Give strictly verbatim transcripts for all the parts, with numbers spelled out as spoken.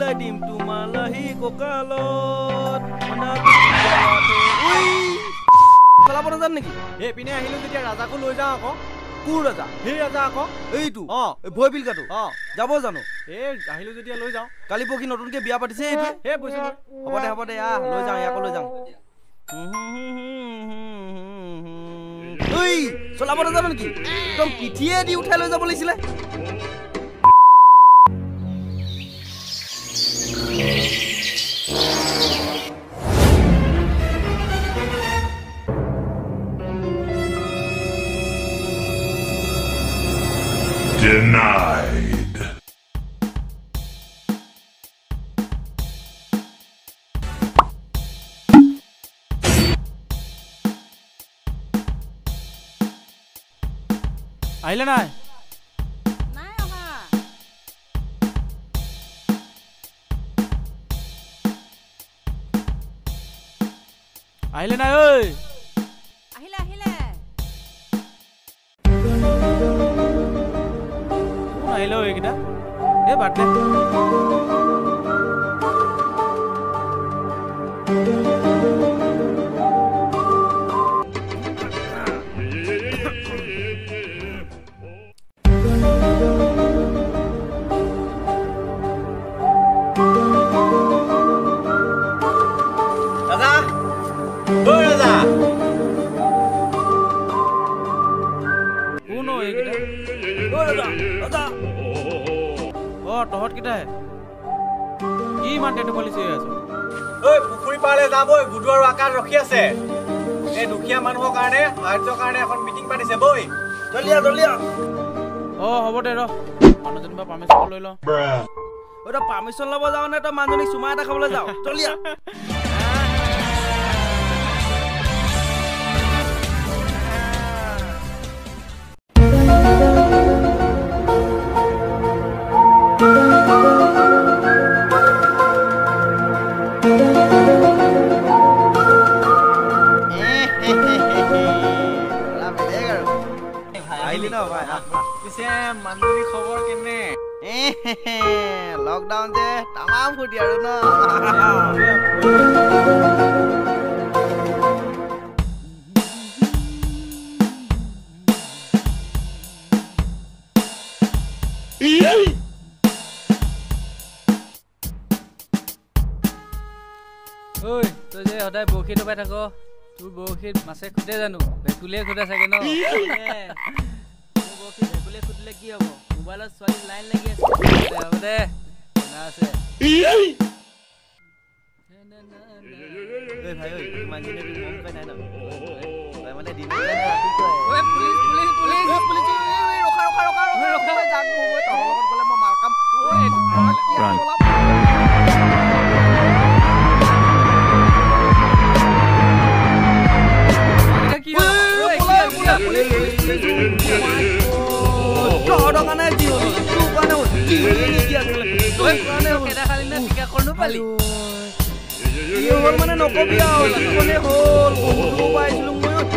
দিম তোমালাহি ককালত মনাবি গাতে উই চলাব নাজান নেকি এই পিনে আহিলো যেতিয়া ৰাজাকো লৈ যাওঁ আকৌ কোন ৰাজা সেই ৰাজা আকৌ এইটো অ ভয় বিলকাটো অ যাব জানো এই আহিলো যেতিয়া লৈ যাওঁ কালি পৰহি নতুনকে বিয়া পাতিছে এইটো হে বুজিলো হ'ব দে হ'ব দে আহ লৈ যাওঁ ইয়াকো লৈ যাওঁ ঐ চলাব নাজানো নেকি একদম পিঠিয়ে দি উঠাই লৈ যাব লাগিছিলে Denied. আহিলে নাই নাই অহা আহিলে নাই ঐ আহিলে আহিলে কোন আহিলে ঐ এইকেইটা এই বাদ দে তহঁত কেইটাহে কি ইমান টেটু পলিচি হৈ আছো ঐ পুখুৰী পাৰলে যাম ঐ গুডু আৰু আকাশ ৰখি আছে এই দুখীয়া মানুহৰ কাৰণে সাহায্যৰ কাৰণে এখন মিটিং পাতিছে বৈ জলিয়া জলিয়া অ হ'ব দে ৰ মানুহজনী বা পাৰ্মিশ্যন লৈ লওঁ ঐ তই পাৰ্মিশ্যন ল'ব যাওঁ নে তই মানুহজনীক চুমা এটা খাবলৈ যাওঁ জলিয়া লকডাউন যে তামাম ফুটি আৰু ন ঐ তই যে সদায় বৰশী টোপাই থাক তোৰ বৰশীত মাছে খুটে জানো ভেকুলীয়ে খুটে চাগে ন বৰশী ভেকুলীয়ে খুটিলে কি হ'ব মোবাইলত ছোৱালী লাইন লাগি আছে হ'ব দে আছে ভাই মানুহজনী মম খাই নাই ন তই মানে দিন পুলিচ পুলিচ পুলিচ ৰখা ৰখা ৰখা ৰখা যাক মই তহঁতৰ লগত গ'লে মই মাৰ কাম মানে নকবি মানে হল পাইছিলো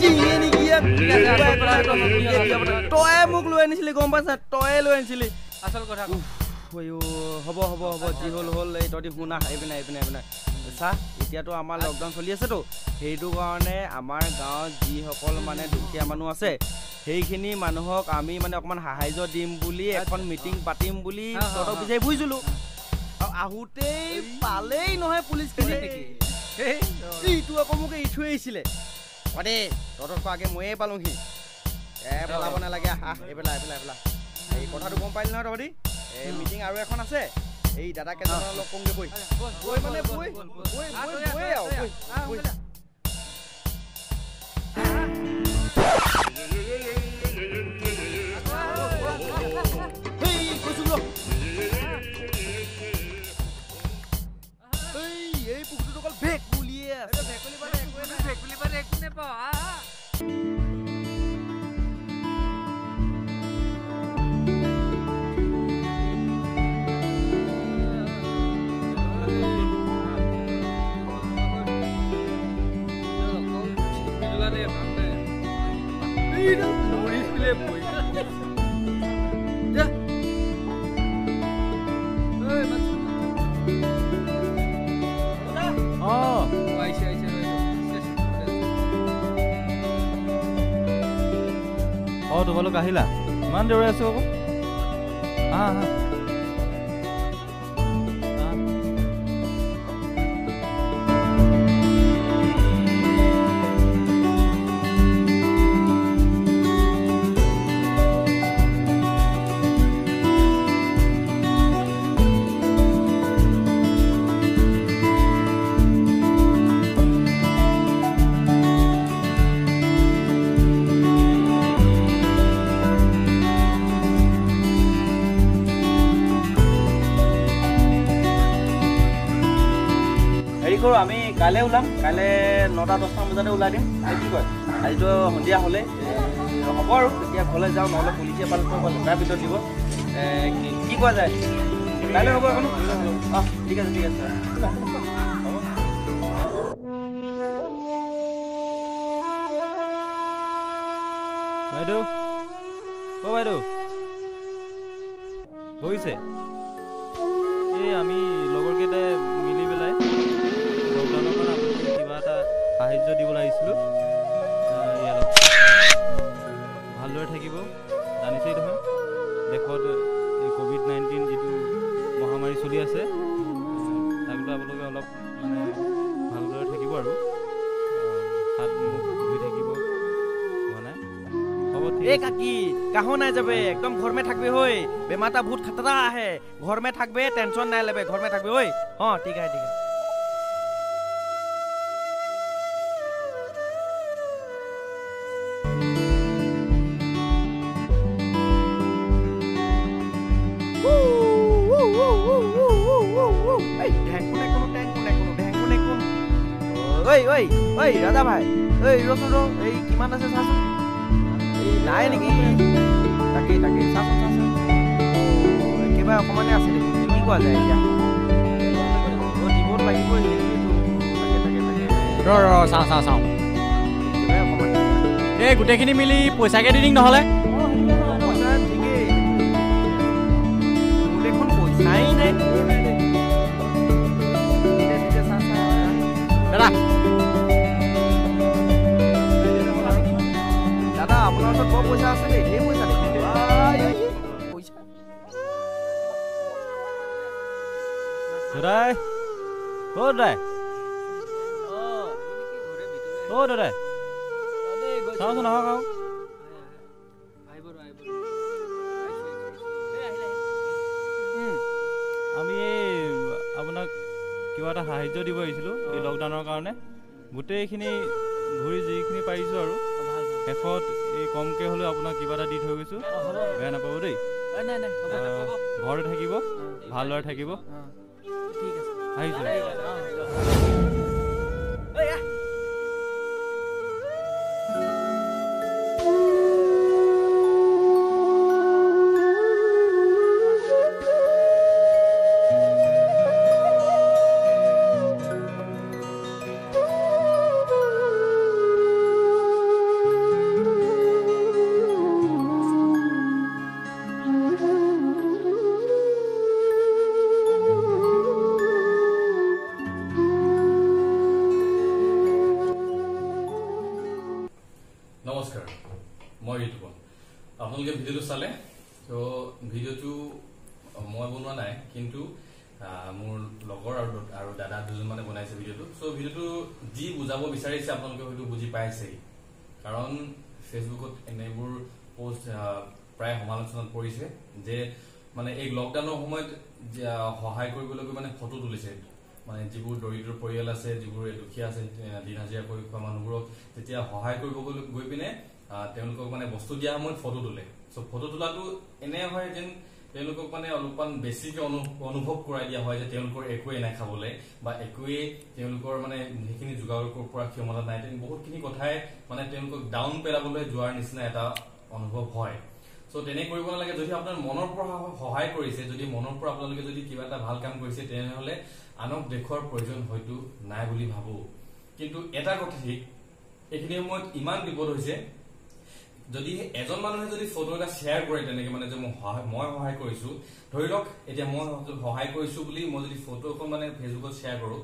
তয়ে মোক লৈ আনিছিলি গম পাইছা তয়ে লৈ আনিছিলি আচল কথা হ'ব হ'ব হ'ব যি হ'ল হ'ল এই তহঁতি শুনা এইপিনে এইপিনে এইপিনে চা এতিয়াতো আমাৰ লকডাউন চলি আছেতো সেইটো কাৰণে আমাৰ গাঁৱত যিসকল মানে দুখীয়া মানুহ আছে সেইখিনি মানুহক আমি মানে অকণমান সাহায্য দিম বুলি এখন মিটিং পাতিম বুলি তহঁতক বিচাৰি বুজিছিলোঁ আৰু আহোঁতেই পালেই নহয় পুলিচখিনি ইটো আকৌ মোক এৰি থৈ আহিছিলে দেই তহঁতক আগে ময়ে পালোঁহি এ পেলাব নালাগে আহ এইবেলা এইবেলা এইবেলা এই কথাটো গম পাইলি নহয় তহঁতি এই মিটিং আৰু এখন আছে এই দাদা কেইজনৰ লগ কওঁগৈ বৈ বৈ মানে বৈ বৈ বৈ আৰু বৈ এই পুখুৰীটো অকল ভেক বুলিয়ে আছে ভেকুলি বাৰে ভেকুলি বাৰে একো নেপাওঁ অঁ তোমালোক আহিলা ইমান দেৰি আছো আকৌ আহা আহা আমি কাইলৈ ওলাম কাইলৈ নটা দহটামান বজাতে ওলাই দিম কি কয় আজিতো সন্ধিয়া হ'লে হ'ব আৰু তেতিয়া ঘৰলৈ যাওঁ নহ'লে পুলিচে পালে তাৰ ভিতৰত দিব কি কোৱা যায় কাইলৈ হ'ব এখন অঁ ঠিক আছে ঠিক আছে বাইদেউ অ' বাইদেউ বহিছে এই আমি লগৰকেইটাই মিলি পেলাই লকডাউনৰ কাৰণে আপোনালোকক কিবা এটা সাহাৰ্য দিবলৈ আহিছিলোঁ ইয়াত ভালদৰে থাকিব জানিছেই নহয় দেশত এই ক'ভিড নাইণ্টিন যিটো মহামাৰী চলি আছে তাক লৈ আপোনালোকে অলপ মানে ভালদৰে থাকিব আৰু হাত মুখ ধুই থাকিব হোৱা নাই হ'ব ঠিক ए काकी कहो ना जबे एकदम घर में थकबे होय बेमाता बहुत खतरा है घर में थकबे टेंशन ना लेबे घर में थकबे होय हां ठीक है ठीक है ओइ ओइ ओइ राजा भाई ओइ रसो रो ए किमान আছে সাসু এই নাই নেকি তাকে তাকে সাসু সাসু ও একেবা অকমানে আছে দেখি কি কোৱা যায় এতিয়া ও দিবত লাগিব তাকে তাকে তাকে ৰ ৰ চাও চাও চাও এই গোটেইখিনি মিলি পইচাকে দি দিং নহলে পইচা ঠিকে দেখোন পইচাই নাই দাদা দাদা আপোনাৰ ওচৰত বৰ পইচা আছে দেই ধেৰ পইচা দেখোন পইচা দাদাই অ' দাদাই অ' দাদাই চাওঁচোন আহক আহক আমি এই আপোনাক কিবা এটা সাহাৰ্য দিব আহিছিলোঁ এই লকডাউনৰ কাৰণে গোটেইখিনি ঘূৰি যিখিনি পাৰিছোঁ আৰু শেষত এই কমকৈ হ'লেও আপোনাক কিবা এটা দি থৈ গৈছোঁ বেয়া নাপাব দেই ঘৰতে থাকিব ভালদৰে থাকিব আহিছোঁ নমস্কাৰ মই ঋতুপন আপোনালোকে ভিডিঅ'টো চালে তো ভিডিঅ'টো মই বনোৱা নাই কিন্তু মোৰ লগৰ আৰু আৰু দাদা দুজন মানে বনাইছে ভিডিঅ'টো সো ভিডিঅ'টো যি বুজাব বিচাৰিছে আপোনালোকে হয়তো বুজি পাইছেই কাৰণ ফেচবুকত এনেবোৰ পোষ্ট প্ৰায় সমালোচনাত পৰিছে যে মানে এই লকডাউনৰ সময়ত সহায় কৰিবলৈ মানে ফটো তুলিছে মানে যিবোৰ দৰিদ্ৰ পৰিয়াল আছে যিবোৰ দুখীয়া আছে দিন হাজিৰা কৰি খোৱা মানুহবোৰক যেতিয়া সহায় কৰিব গৈ পিনে তেওঁলোকক মানে বস্তু দিয়া সময়ত ফটো তোলে সো ফটো তোলাটো এনে হয় যেন তেওঁলোকক মানে অলপমান বেছিকে অনুভৱ কৰাই দিয়া হয় যে তেওঁলোকৰ একোৱে নাই খাবলৈ বা একোৱে তেওঁলোকৰ মানে সেইখিনি যোগাৰ কৰা ক্ষমতা নাই তেনে বহুতখিনি কথাই মানে তেওঁলোকক ডাউন পেলাবলৈ যোৱাৰ নিচিনা এটা অনুভৱ হয় সো তেনে কৰিব নালাগে যদি আপোনাৰ মনৰ পৰা সহায় কৰিছে যদি মনৰ পৰা আপোনালোকে যদি কিবা এটা ভাল কাম কৰিছে তেনেহলে আনক দেখুৱাৰ প্ৰয়োজন হয়তো নাই বুলি ভাবো কিন্তু এটা কথা ঠিক এইখিনি সময়ত ইমান বিপদ হৈছে যদি এজন মানুহে যদি ফটো এটা শ্বেয়াৰ কৰে তেনেকে মানে যে মই মই সহায় কৰিছো ধৰি লওক এতিয়া মই সহায় কৰিছো বুলি মই যদি ফটো এখন মানে ফেচবুকত শ্বেয়াৰ কৰো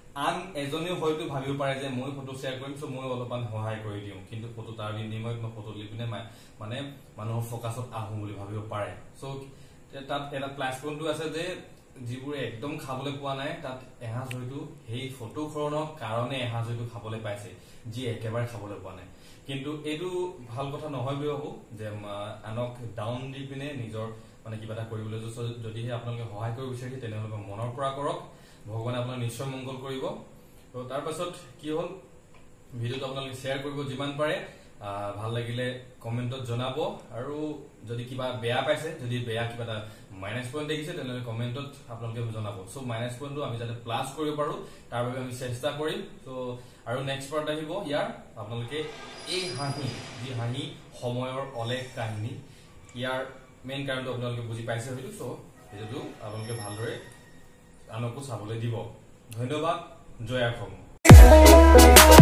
আন এজনেও হয়তো ভাবিব পাৰে যে মই ফটো শ্বেয়াৰ কৰিম চ' মই অলপমান সহায় কৰি দিওঁ কিন্তু ফটো তাৰ বিনিময়ত মই ফটো লৈ পিনে মানে মানুহৰ ফকাছত আহোঁ বুলি ভাবিব পাৰে চ' তাত এটা প্লাছ পইণ্টটো আছে যে যিবোৰে একদম খাবলৈ পোৱা নাই তাত এসাঁজ হয়তো সেই ফটোখনৰ কাৰণে এসাঁজ হয়তো খাবলৈ পাইছে যি একেবাৰে খাবলৈ পোৱা নাই কিন্তু এইটো ভাল কথা নহয় বুলি ভাবো যে আনক ডাউন দি পিনে নিজৰ মানে কিবা এটা কৰিবলৈ যদিহে আপোনালোকে সহায় কৰিব বিচাৰিছে তেনেহ'লে মনৰ পৰা কৰক ভগৱানে আপোনাক নিশ্চয় মংগল কৰিব তো তাৰ পাছত কি হ'ল ভিডিঅ'টো আপোনালোকে শ্বেয়াৰ কৰিব যিমান পাৰে ভাল লাগিলে কমেণ্টত জনাব আৰু যদি কিবা বেয়া পাইছে যদি বেয়া কিবা এটা মাইনাছ পইণ্ট দেখিছে তেনেহ'লে কমেণ্টত আপোনালোকে জনাব চ' মাইনাছ পইণ্টটো আমি যাতে প্লাছ কৰিব পাৰোঁ তাৰ বাবে আমি চেষ্টা কৰিম চ' আৰু নেক্সট পাৰ্ট আহিব ইয়াৰ আপোনালোকে এই হাঁহি যি হাঁহি সময়ৰ অলেখ কাহিনী ইয়াৰ মেইন কাৰণটো আপোনালোকে বুজি পাইছে হয়তো চ' ভিডিঅ'টো আপোনালোকে ভালদৰে আনকো চাবলৈ দিব ধন্যবাদ জয় অসম